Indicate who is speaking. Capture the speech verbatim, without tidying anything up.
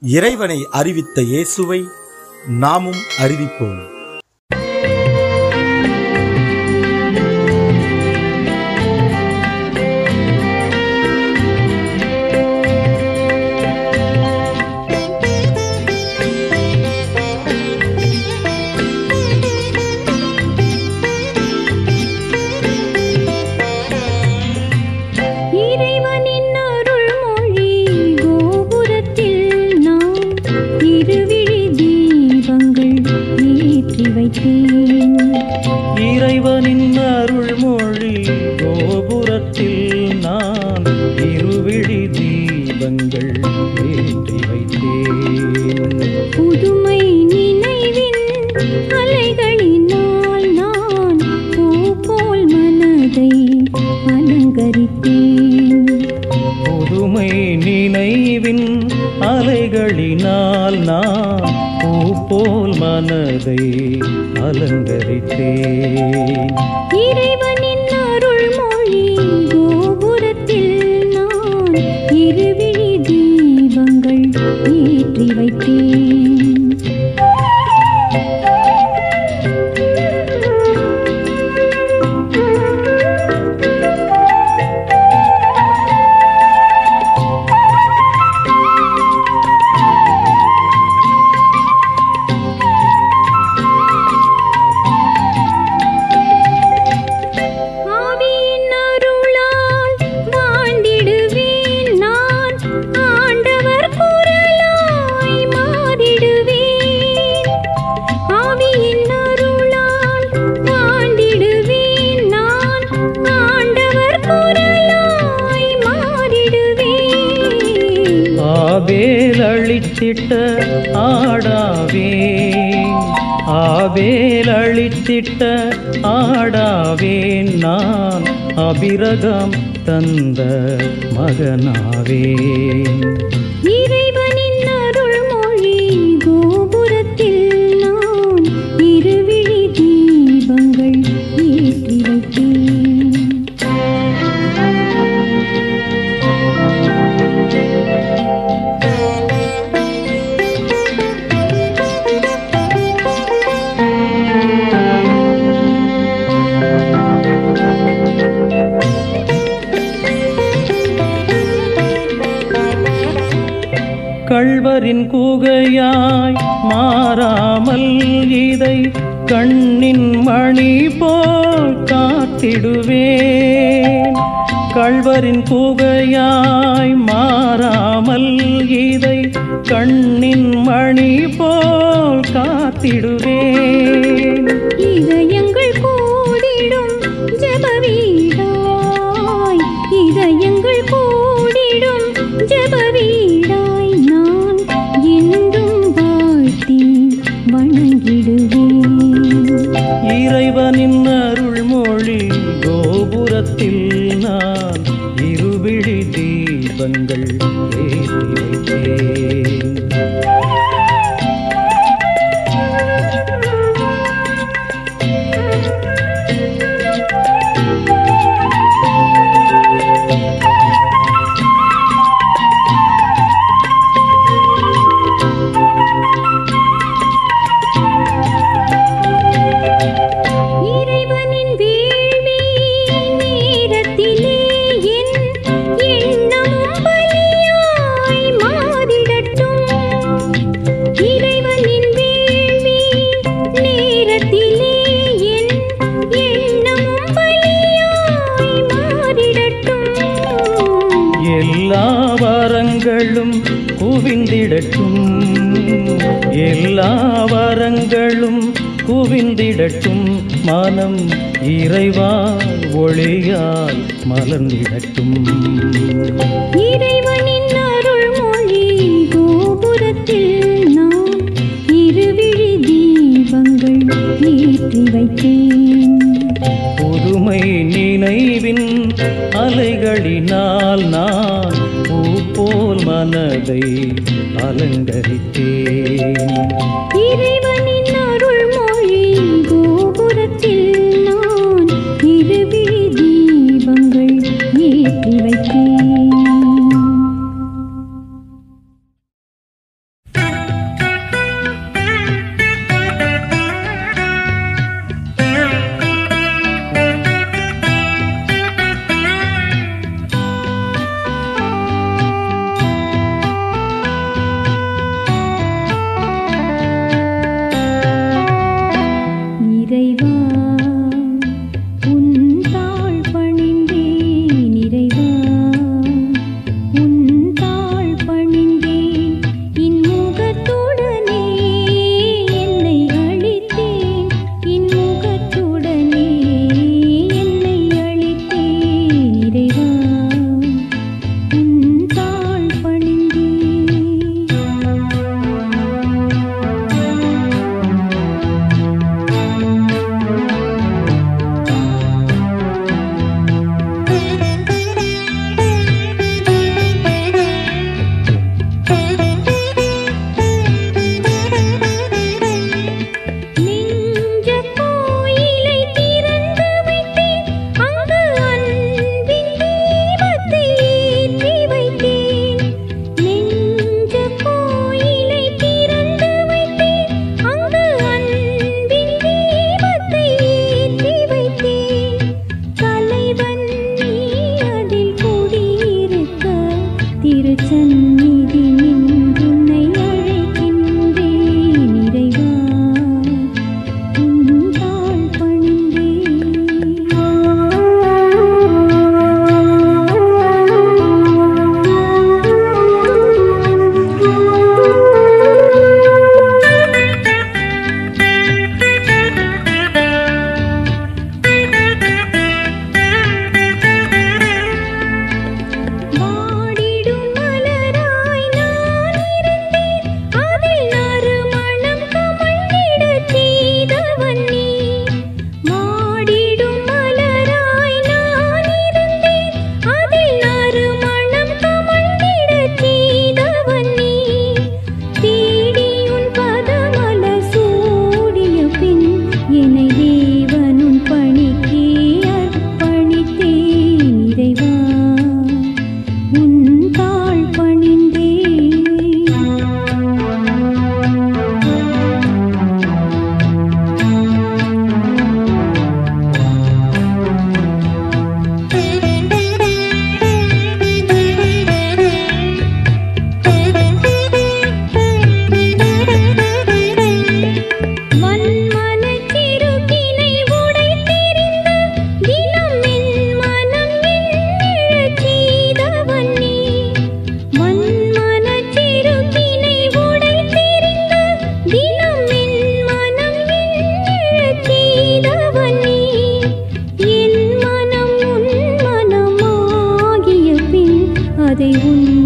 Speaker 1: இறைவனை அறிவித்த இயேசுவை நாமும் அறிவிப்போம்.
Speaker 2: இறைவனின் அருள்மொழி கோபுரத்தில் நான் இருவிழி தீபங்கள் ஏற்றி வைத்தேன்.
Speaker 3: புதுமை நினைவின் அலைகளினால் நான் பூ போல் மனதை அலங்கரித்தேன்.
Speaker 2: புதுமை நினைவின் அலைகளினால் நான் பூ போல் மனதை அலங்கரித்தேன்.
Speaker 3: இறைவனின் அருள்மொழி கோபுரத்தில் நான் இருவிழி தீபங்கள் ஏற்றி வைத்தேன்.
Speaker 2: ஆபேல் அளித்திட்ட ஆடாவேன், ஆபேல் அளித்திட்ட ஆடாவேன், நான் அபிரகம் தந்த மகனாவேன்.
Speaker 3: இறைவனின் அருள்மொழி கோபுரத்தில் நான் இருவிழி தீபங்கள் ஏற்றி வைத்தேன். கள்வரின் கூகையாய் மாறாமல் இதை கண்ணின் மணி போல் காத்திடுவேன். கள்வரின் கூகையாய் மாறாமல் இதை கண்ணின் மணி போல் காத்திடுவேன். இதயங்கள் கூடிடும் ஜெபவீடாய், இதயங்கள் கூடிடும் ஜெபவீடாய் நான் என்றும் வாழ்த்தி வணங்கிடுவேன்.
Speaker 2: இறைவனின் அருள்மொழி கோபுரத்தில் நான் இருவிழி தீபங்கள் ஏற்றி வைத்தேன். எல்லா வரங்களும் குவிந்திடட்டும், எல்லா வரங்களும் குவிந்திடட்டும், மனம் இறைவா ஒளியால் மலர்ந்திடட்டும்.
Speaker 3: இறைவனின் அருள்மொழி கோபுரத்தில் நான் இருவிழி தீபங்கள் ஏற்றி வைத்தேன்.
Speaker 2: புதுமை நினைவின் அலைகளினால் நான் பூ போல் மனதை அலங்கரித்தேன்.
Speaker 3: இறைவனின் அருள்மொழி கோபுரத்தில் நான் இருவிழி தீபங்கள் ஏற்றி வைத்தேன். அதை உன்